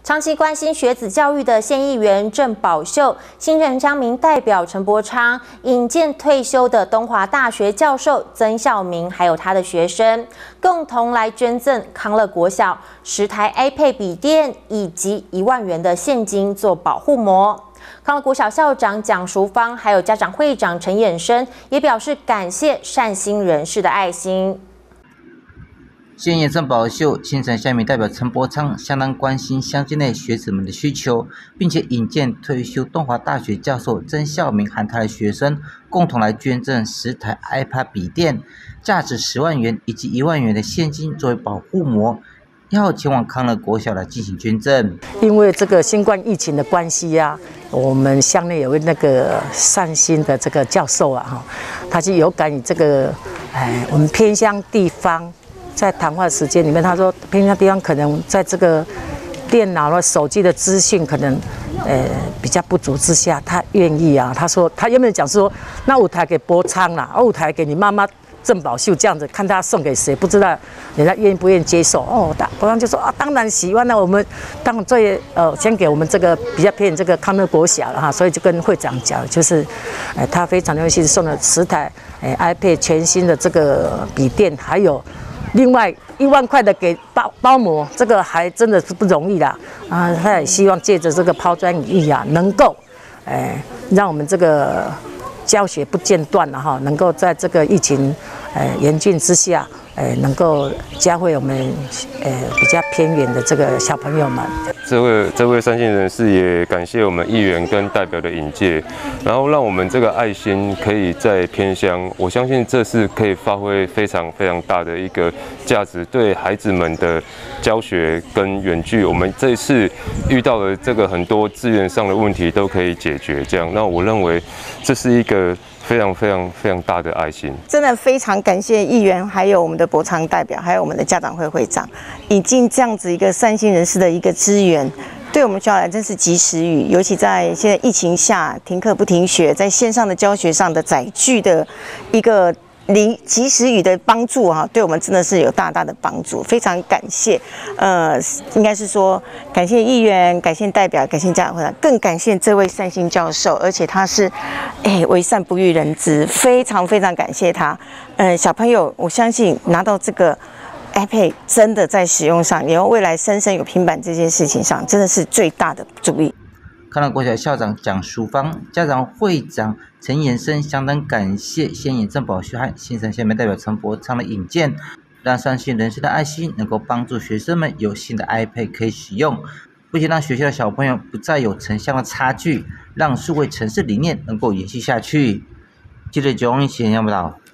长期关心学子教育的县议员郑宝秀、新城乡民代表陈伯昌引荐退休的东华大学教授曾孝明，还有他的学生，共同来捐赠康乐国小10台 iPad 笔电以及1万元的现金做保护膜。康乐国小校长蒋淑芳，还有家长会长陈衍生也表示感谢善心人士的爱心。 县议员郑宝秀、新城乡民代表陈伯昌相当关心乡境内学子们的需求，并且引荐退休东华大学教授曾孝明和他的学生共同来捐赠10台 iPad 笔电，价值10万元以及1万元的现金作为保护膜，要前往康乐国小来进行捐赠。 因为这个新冠疫情的关系啊，我们乡内有位那个善心的这个教授啊，他是有感于这个，我们偏乡地方。 在谈话时间里面，他说偏乡地方可能在这个电脑和手机的资讯可能比较不足之下，他愿意啊。他说他原本讲说，那5台给伯昌啦，5台给你妈妈郑宝秀这样子，看他送给谁，不知道人家愿不愿意接受哦。伯昌就说啊，当然喜欢了，我们当然最先给我们这个比较偏这个康乐国小了哈，所以就跟会长讲，就是他非常用心送了10台iPad 全新的这个笔电，还有。 另外1万块的给包膜，这个还真的是不容易啦啊！他也希望借着这个抛砖引玉啊，能够让我们这个教学不间断了哈，能够在这个疫情严峻之下，能够教会我们比较偏远的这个小朋友们。 这位善心人士也感谢我们议员跟代表的引荐，然后让我们这个爱心可以在偏乡，我相信这是可以发挥非常大的一个价值，对孩子们的教学跟远距，我们这一次遇到的这个很多资源上的问题都可以解决。这样，那我认为这是一个。 非常大的爱心， 真的非常感谢议员，还有我们的伯昌代表，还有我们的家长会会长，引进这样子一个善心人士的一个资源，对我们学校来真是及时雨。尤其在现在疫情下，停课不停学，在线上的教学上的载具的一个及时雨的帮助哈，对我们真的是有大的帮助，非常感谢。应该是说感谢议员，感谢代表，感谢家长会长，更感谢这位善心教授，而且他是为善不欲人知，非常感谢他。小朋友，我相信拿到这个 iPad 真的在使用上，以后未来生有平板这件事情上，真的是最大的助力。 康乐国小校长蒋淑芳、家长会长陈衍生相当感谢县议员郑宝秀和新城乡民代表陈伯昌的引荐，让善心人士的爱心能够帮助学生们有新的 iPad 可以使用，不仅让学校的小朋友不再有城乡的差距，让数位城市理念能够延续下去。记者901前报道。